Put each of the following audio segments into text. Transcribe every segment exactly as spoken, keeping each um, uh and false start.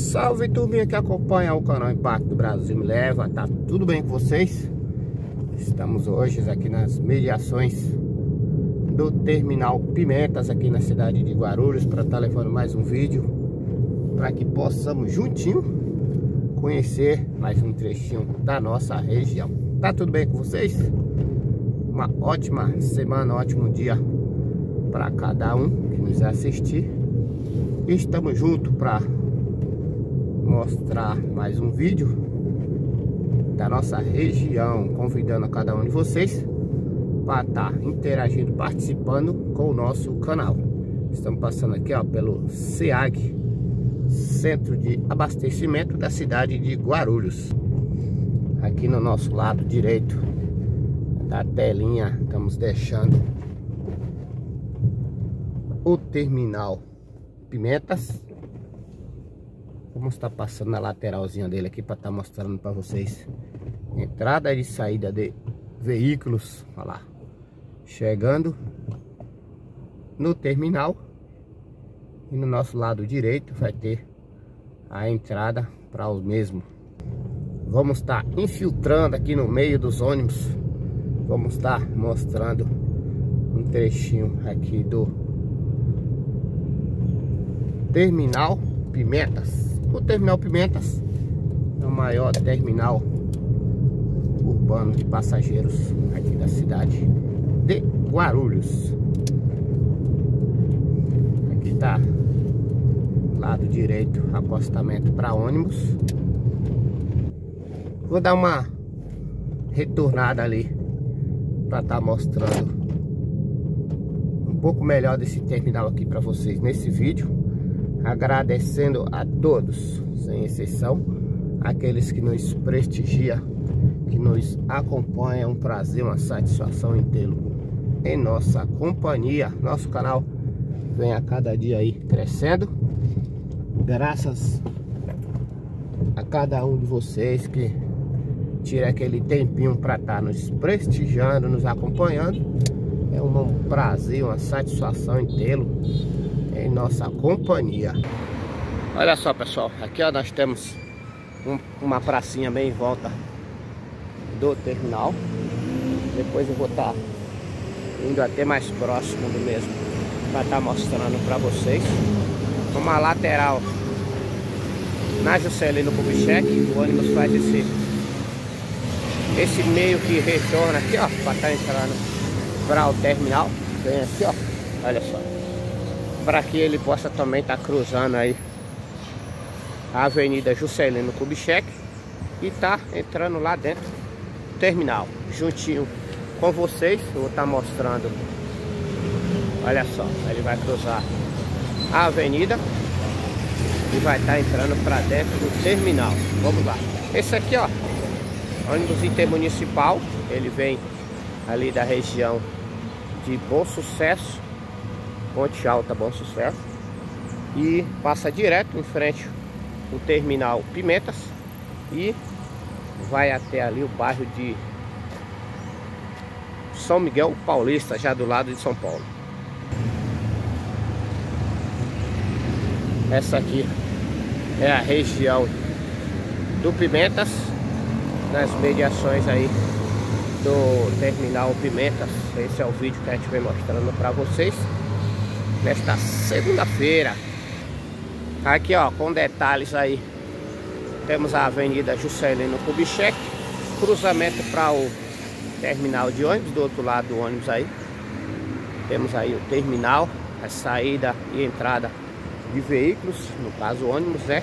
Salve turminha que acompanha o canal Impacto Brasil Me Leva, tá tudo bem com vocês? Estamos hoje aqui nas mediações do Terminal Pimentas aqui na cidade de Guarulhos para estar levando mais um vídeo para que possamos juntinho conhecer mais um trechinho da nossa região. Tá tudo bem com vocês? Uma ótima semana, um ótimo dia para cada um que nos assistir. Estamos juntos para mostrar mais um vídeo da nossa região, convidando a cada um de vocês para estar tá interagindo, participando com o nosso canal. Estamos passando aqui ó, pelo SEAG, Centro de Abastecimento da cidade de Guarulhos. Aqui no nosso lado direito da telinha estamos deixando o Terminal Pimentas. Vamos estar passando na lateralzinha dele aqui para estar mostrando para vocês entrada e saída de veículos. Olha lá, chegando no terminal. E no nosso lado direito vai ter a entrada para os mesmos. Vamos estar infiltrando aqui no meio dos ônibus. Vamos estar mostrando um trechinho aqui do Terminal Pimentas. O Terminal Pimentas é o maior terminal urbano de passageiros aqui da cidade de Guarulhos. Aqui está lado direito, acostamento para ônibus. Vou dar uma retornada ali para estar mostrando um pouco melhor desse terminal aqui para vocês nesse vídeo. Agradecendo a todos, sem exceção, aqueles que nos prestigiam, que nos acompanham. É um prazer, uma satisfação em tê-lo em nossa companhia. Nosso canal vem a cada dia aí crescendo, graças a cada um de vocês que tira aquele tempinho para estar nos prestigiando, nos acompanhando. É um prazer, uma satisfação em tê-lo em nossa companhia. Olha só pessoal, aqui ó, nós temos um, uma pracinha bem em volta do terminal. Depois eu vou estar tá indo até mais próximo do mesmo para estar tá mostrando para vocês. Uma lateral na Juscelino Kubitschek, o ônibus faz esse esse meio que retorna aqui ó, para estar tá entrando para o terminal. Vem aqui ó, olha só, para que ele possa também estar tá cruzando aí a Avenida Juscelino Kubitschek e tá entrando lá dentro do terminal, juntinho com vocês. Eu vou estar tá mostrando, olha só, ele vai cruzar a avenida e vai estar tá entrando para dentro do terminal. Vamos lá, esse aqui ó, ônibus intermunicipal, ele vem ali da região de Bom Sucesso, Ponte Alta, Bom Sucesso, e passa direto em frente o Terminal Pimentas e vai até ali o bairro de São Miguel Paulista, já do lado de São Paulo. Essa aqui é a região do Pimentas, nas mediações aí do Terminal Pimentas. Esse é o vídeo que a gente vem mostrando para vocês nesta segunda-feira. Aqui ó, com detalhes aí, temos a Avenida Juscelino Kubitschek, cruzamento para o terminal de ônibus. Do outro lado do ônibus aí temos aí o terminal, a saída e entrada de veículos, no caso o ônibus, né?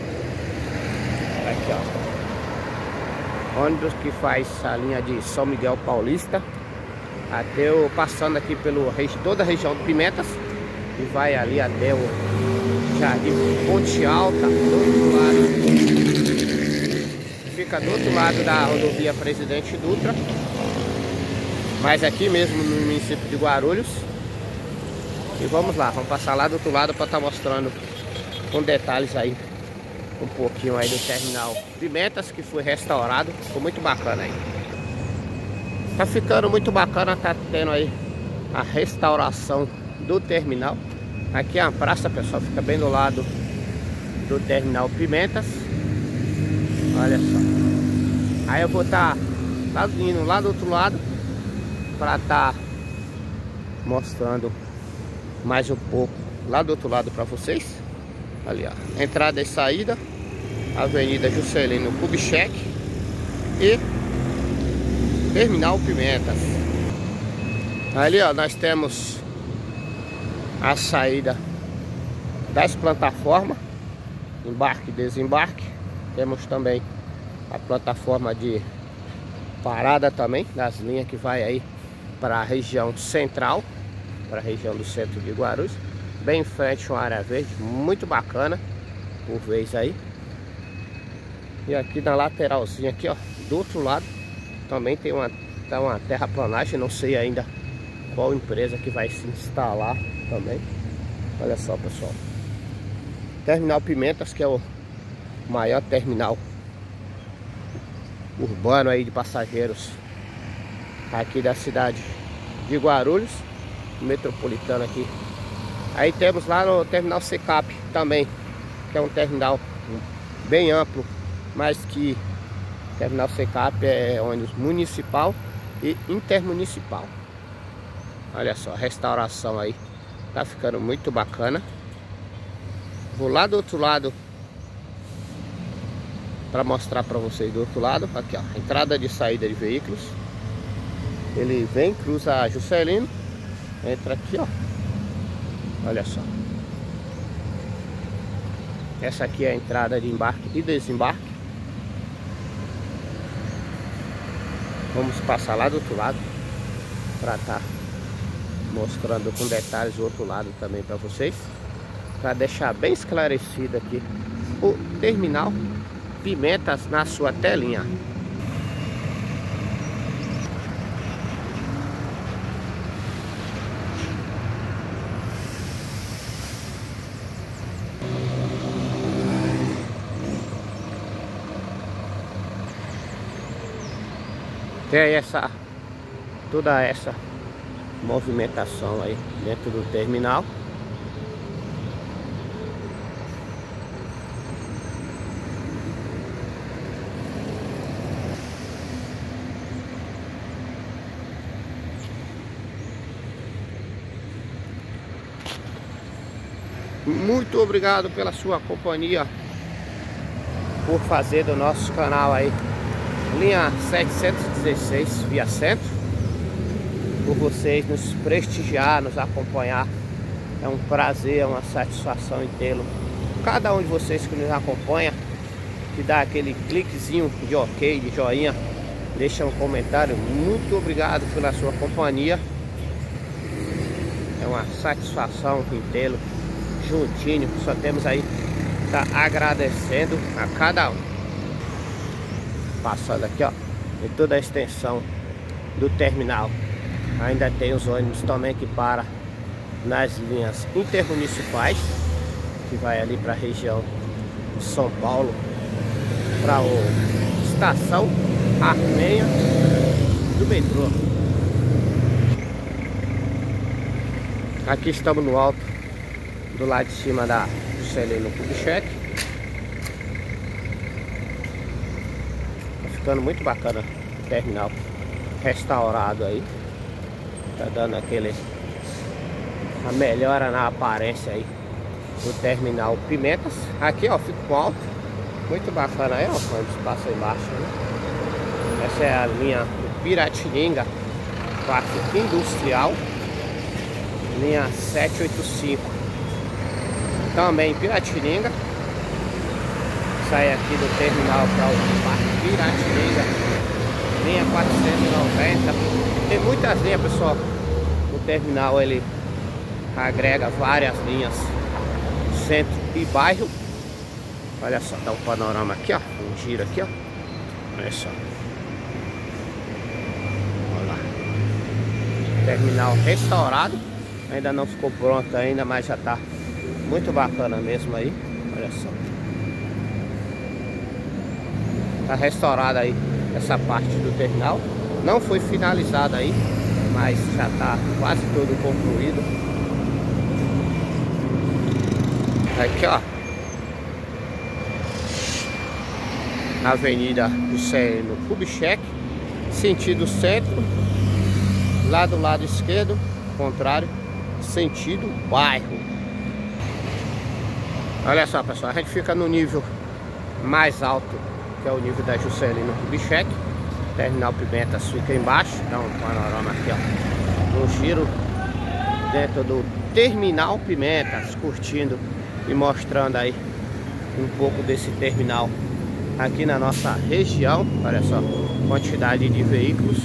Aqui ó, ônibus que faz a linha de São Miguel Paulista até o, passando aqui pelo toda a região do Pimentas e vai ali até o Jardim Ponte Alta, do outro lado, fica do outro lado da rodovia Presidente Dutra, mas aqui mesmo no município de Guarulhos. E vamos lá, vamos passar lá do outro lado para estar tá mostrando com detalhes aí um pouquinho aí do Terminal Pimentas, que foi restaurado. Ficou muito bacana aí, tá ficando muito bacana, tá tendo aí a restauração do terminal. Aqui é a praça, pessoal, fica bem do lado do terminal Pimentas. Olha só. Aí eu vou estar tá indo lá do outro lado para estar tá mostrando mais um pouco lá do outro lado para vocês. Ali, ó, entrada e saída, Avenida Juscelino Kubitschek e terminal Pimentas. Ali, ó, nós temos a saída das plataformas, embarque e desembarque. Temos também a plataforma de parada também, das linhas que vai aí para a região central, para a região do centro de Guarulhos. Bem em frente uma área verde, muito bacana, por vez aí. E aqui na lateralzinha aqui, ó, do outro lado, também tem uma, tá uma terraplanagem, não sei ainda qual empresa que vai se instalar também. Olha só, pessoal. Terminal Pimentas, que é o maior terminal urbano aí de passageiros aqui da cidade de Guarulhos, metropolitano aqui. Aí temos lá no terminal Secap também, que é um terminal bem amplo, mas que terminal Secap é ônibus municipal e intermunicipal. Olha só, a restauração aí tá ficando muito bacana. Vou lá do outro lado para mostrar para vocês do outro lado. Aqui, ó, entrada de saída de veículos. Ele vem, cruza a Juscelino, entra aqui, ó. Olha só. Essa aqui é a entrada de embarque e desembarque. Vamos passar lá do outro lado para estar mostrando com detalhes o outro lado também para vocês, para deixar bem esclarecido aqui o terminal Pimentas na sua telinha. Tem essa, toda essa movimentação aí dentro do terminal. Muito obrigado pela sua companhia, por fazer do nosso canal aí linha setecentos e dezesseis via centro, por vocês nos prestigiar, nos acompanhar. É um prazer, é uma satisfação em tê-lo. Cada um de vocês que nos acompanha, que dá aquele cliquezinho de ok, de joinha, deixa um comentário. Muito obrigado pela sua companhia. É uma satisfação em tê-lo juntinho. Só temos aí tá agradecendo a cada um. Passando aqui, ó, em toda a extensão do terminal, ainda tem os ônibus também que param nas linhas intermunicipais, que vai ali para a região de São Paulo, para o Estação Armenha do metrô. Aqui estamos no alto, do lado de cima da Juscelino Kubitschek. Tá ficando muito bacana o terminal restaurado aí. Tá dando aquele a melhora na aparência aí do terminal Pimentas. Aqui, ó, fica com alto, muito bacana aí, ó, quando passa embaixo, né? Essa é a linha do Piratininga, Parque Industrial, linha setecentos e oitenta e cinco. Também Piratininga. Sai aqui do terminal para o Parque Piratininga, linha quatrocentos e noventa. Tem muitas linhas, pessoal. O terminal ele agrega várias linhas, centro e bairro. Olha só, dá um panorama aqui, ó, um giro aqui, ó. Olha só. Olha lá. Terminal restaurado. Ainda não ficou pronto ainda, mas já tá muito bacana mesmo aí. Olha só. Tá restaurada aí essa parte do terminal. Não foi finalizada aí, mas já tá quase todo concluído. Aqui, ó, Avenida Juscelino Kubitschek, sentido centro. Lá do lado esquerdo, contrário, sentido bairro. Olha só, pessoal, a gente fica no nível mais alto, que é o nível da Juscelino Kubitschek. Terminal Pimentas fica embaixo. Dá um panorama aqui, ó, um giro dentro do Terminal Pimentas, curtindo e mostrando aí um pouco desse terminal aqui na nossa região. Olha só, quantidade de veículos.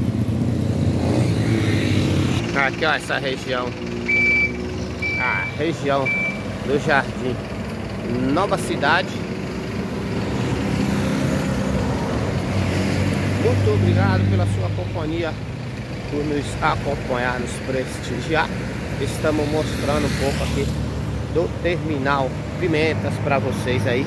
Aqui, ó, essa região, a região do Jardim Nova Cidade. Muito obrigado pela sua companhia, por nos acompanhar, nos prestigiar. Estamos mostrando um pouco aqui do Terminal Pimentas para vocês aí.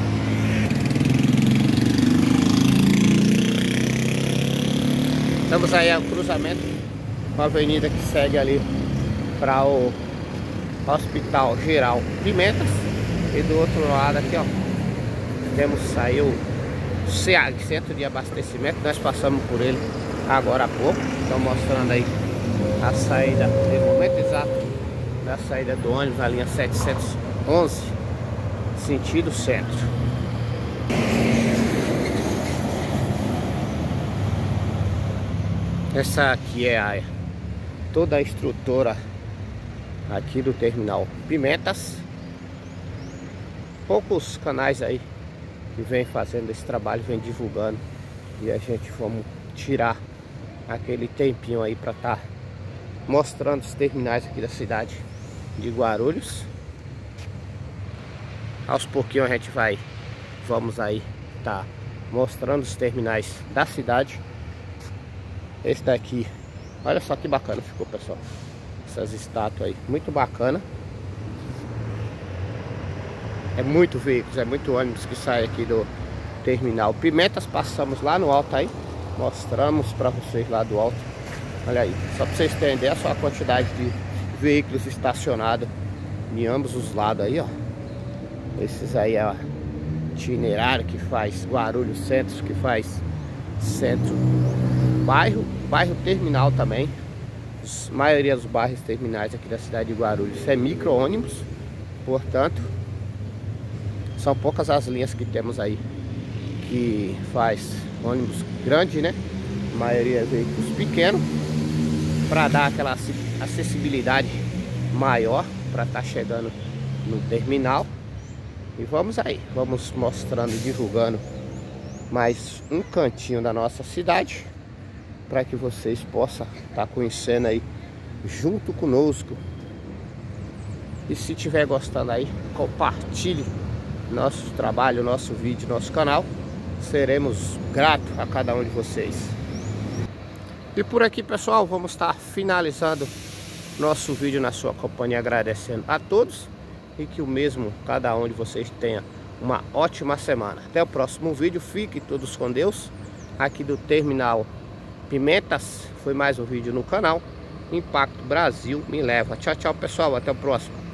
Estamos aí ao cruzamento, uma avenida que segue ali para o Hospital Geral Pimentas. E do outro lado aqui, ó, temos aí o C A G, Centro de Abastecimento. Nós passamos por ele agora há pouco. Estão mostrando aí a saída, no momento exato da saída do ônibus na linha setecentos e onze, sentido centro. Essa aqui é a, toda a estrutura aqui do Terminal Pimentas. Poucos canais aí que vem fazendo esse trabalho, vem divulgando, e a gente vamos tirar aquele tempinho aí para estar tá mostrando os terminais aqui da cidade de Guarulhos. Aos pouquinhos a gente vai, vamos aí tá mostrando os terminais da cidade. Esse daqui, olha só que bacana ficou, pessoal, essas estátuas aí, muito bacana. É muito veículos, é muito ônibus que sai aqui do Terminal Pimentas. Passamos lá no alto aí, mostramos para vocês lá do alto. Olha aí, só para vocês terem ideia, só a quantidade de veículos estacionados em ambos os lados aí, ó. Esses aí é o itinerário que faz Guarulhos Centro, que faz centro, bairro, bairro terminal também. A maioria dos bairros terminais aqui da cidade de Guarulhos é micro-ônibus, portanto são poucas as linhas que temos aí que faz ônibus grande, né? A maioria é veículos pequenos, para dar aquela acessibilidade maior para estar tá chegando no terminal. E vamos aí, vamos mostrando e divulgando mais um cantinho da nossa cidade, para que vocês possam estar tá conhecendo aí junto conosco. E se tiver gostando aí, compartilhe nosso trabalho, nosso vídeo, nosso canal. Seremos gratos a cada um de vocês. E por aqui, pessoal, vamos estar finalizando nosso vídeo na sua companhia, agradecendo a todos, e que o mesmo cada um de vocês tenha uma ótima semana. Até o próximo vídeo, fiquem todos com Deus. Aqui do Terminal Pimentas foi mais um vídeo no canal Impacto Brasil Me Leva. Tchau, tchau, pessoal, até o próximo.